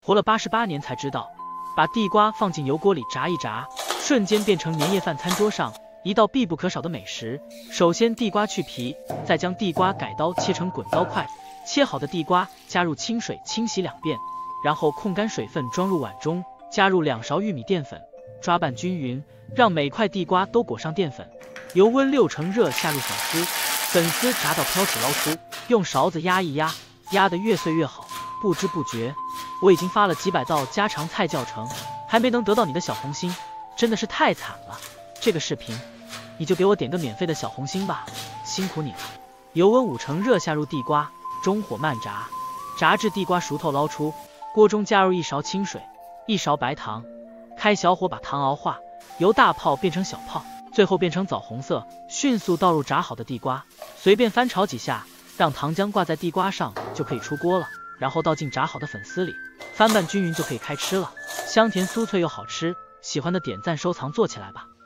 活了88年才知道，把地瓜放进油锅里炸一炸，瞬间变成年夜饭餐桌上一道必不可少的美食。首先地瓜去皮，再将地瓜改刀切成滚刀块，切好的地瓜加入清水清洗2遍，然后控干水分装入碗中，加入2勺玉米淀粉，抓拌均匀，让每块地瓜都裹上淀粉。油温6成热下入粉丝，粉丝炸到飘起捞出，用勺子压一压，压得越碎越好。不知不觉，我已经发了几百道家常菜教程，还没能得到你的小红心，真的是太惨了。这个视频，你就给我点个免费的小红心吧，辛苦你了。油温5成热下入地瓜，中火慢炸，炸至地瓜熟透捞出。锅中加入1勺清水，1勺白糖，开小火把糖熬化，由大泡变成小泡，最后变成枣红色，迅速倒入炸好的地瓜，随便翻炒几下，让糖浆挂在地瓜上就可以出锅了。然后倒进炸好的粉丝里，翻拌均匀就可以开吃了，香甜酥脆又好吃。喜欢的点赞收藏做起来吧。